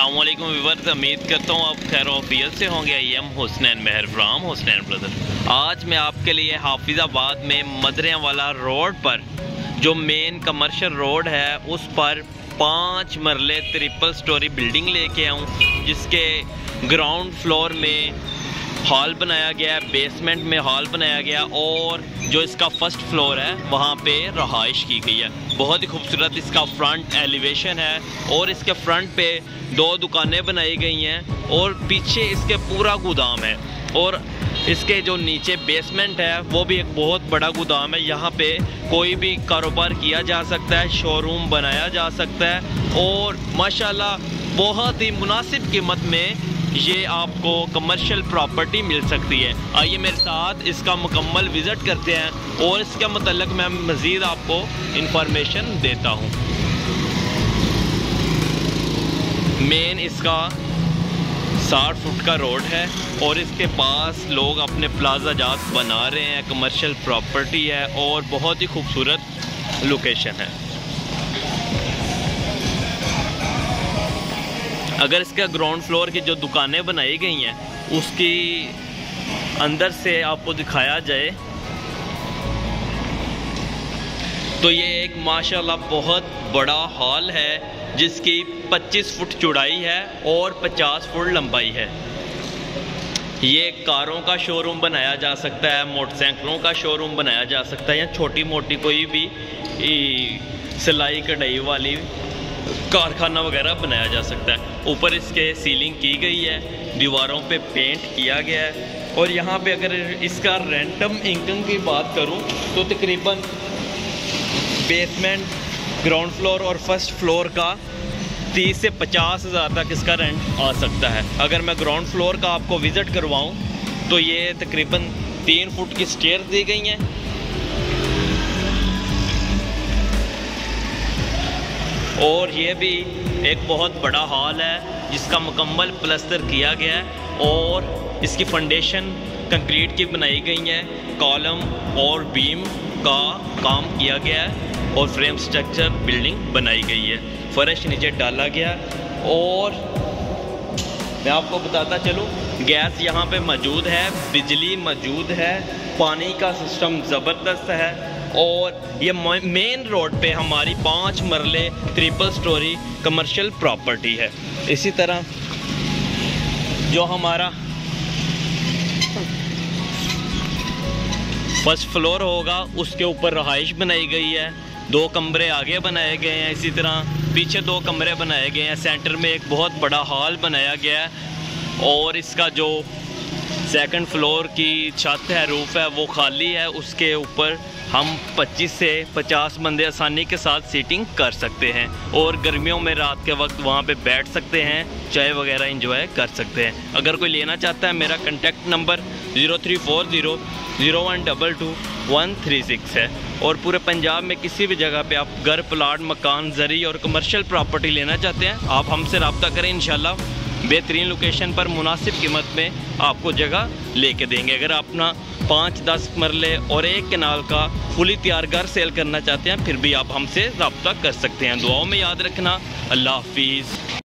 अस्सलामुअलैकुम व्यूअर्स, उम्मीद करता हूँ आप खैर ऑफियत से होंगे। I am Husnain Mehar from Husnain brother. आज मैं आपके लिए हाफिज़ाबाद में मदरियावाला रोड पर जो मेन कमर्शियल रोड है उस पर 5 मरले ट्रिपल स्टोरी बिल्डिंग लेके आऊँ, जिसके ग्राउंड फ्लोर में हॉल बनाया गया है, बेसमेंट में हॉल बनाया गया और जो इसका फर्स्ट फ्लोर है वहाँ पे रहाइश की गई है। बहुत ही खूबसूरत इसका फ्रंट एलिवेशन है और इसके फ्रंट पे 2 दुकानें बनाई गई हैं और पीछे इसके पूरा गोदाम है और इसके जो नीचे बेसमेंट है वो भी एक बहुत बड़ा गोदाम है। यहाँ पे कोई भी कारोबार किया जा सकता है, शोरूम बनाया जा सकता है और माशाल्लाह बहुत ही मुनासिब कीमत में ये आपको कमर्शियल प्रॉपर्टी मिल सकती है। आइए मेरे साथ इसका मुकम्मल विज़िट करते हैं और इसके मतलब मैं मज़ीद आपको इंफॉर्मेशन देता हूँ। मेन इसका 60 फुट का रोड है और इसके पास लोग अपने प्लाजा जात बना रहे हैं, कमर्शियल प्रॉपर्टी है और बहुत ही खूबसूरत लोकेशन है। अगर इसका ग्राउंड फ्लोर की जो दुकानें बनाई गई हैं उसकी अंदर से आपको दिखाया जाए तो ये एक माशाल्लाह बहुत बड़ा हॉल है जिसकी 25 फुट चौड़ाई है और 50 फुट लंबाई है। ये कारों का शोरूम बनाया जा सकता है, मोटरसाइकिलों का शोरूम बनाया जा सकता है या छोटी मोटी कोई भी सिलाई कढ़ाई वाली कारखाना वगैरह बनाया जा सकता है। ऊपर इसके सीलिंग की गई है, दीवारों पे पेंट किया गया है और यहाँ पे अगर इसका रेंटम इनकम की बात करूँ तो तकरीबन बेसमेंट, ग्राउंड फ्लोर और फर्स्ट फ्लोर का 30 से 50 हज़ार तक इसका रेंट आ सकता है। अगर मैं ग्राउंड फ्लोर का आपको विज़िट करवाऊँ तो ये तकरीबन 3 फुट की स्टेयर दी गई हैं और ये भी एक बहुत बड़ा हॉल है जिसका मुकम्मल प्लास्टर किया गया है और इसकी फाउंडेशन कंक्रीट की बनाई गई है, कॉलम और बीम का काम किया गया है और फ्रेम स्ट्रक्चर बिल्डिंग बनाई गई है। फर्श नीचे डाला गया और मैं आपको बताता चलूँ गैस यहाँ पे मौजूद है, बिजली मौजूद है, पानी का सिस्टम ज़बरदस्त है और ये मेन रोड पे हमारी 5 मरले ट्रिपल स्टोरी कमर्शियल प्रॉपर्टी है। इसी तरह जो हमारा फर्स्ट फ्लोर होगा उसके ऊपर रहाइश बनाई गई है, 2 कमरे आगे बनाए गए हैं, इसी तरह पीछे 2 कमरे बनाए गए हैं, सेंटर में एक बहुत बड़ा हॉल बनाया गया है और इसका जो सेकंड फ्लोर की छत है, रूफ है, वो खाली है। उसके ऊपर हम 25 से 50 बंदे आसानी के साथ सीटिंग कर सकते हैं और गर्मियों में रात के वक्त वहाँ पे बैठ सकते हैं, चाय वगैरह एंजॉय कर सकते हैं। अगर कोई लेना चाहता है मेरा कॉन्टैक्ट नंबर 034001222136 है और पूरे पंजाब में किसी भी जगह पे आप घर, प्लाट, मकान, ज़री और कमर्शियल प्रॉपर्टी लेना चाहते हैं आप हमसे रब्ता करें। इंशाल्लाह बेहतरीन लोकेशन पर मुनासिब कीमत में आपको जगह लेके देंगे। अगर अपना 5-10 मरले और 1 कनाल का फुली तैयार घर सेल करना चाहते हैं फिर भी आप हमसे रब्ता कर सकते हैं। दुआओं में याद रखना। अल्लाह हाफिज़।